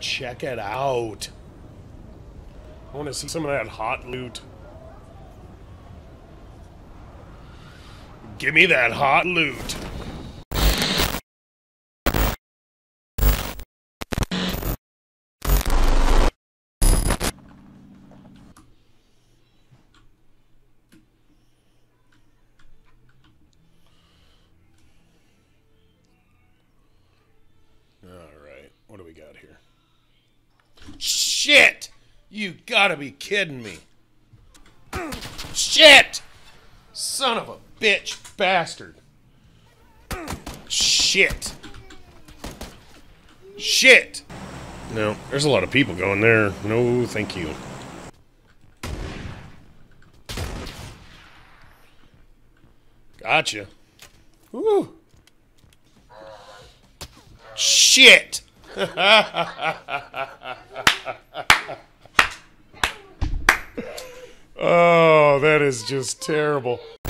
Check it out. I want to see some of that hot loot. Give me that hot loot. Alright, what do we got here? Shit! You gotta be kidding me. Shit! Son of a bitch bastard. Shit. Shit! No, there's a lot of people going there. No, thank you. Gotcha. Woo! Shit! Oh, that is just terrible.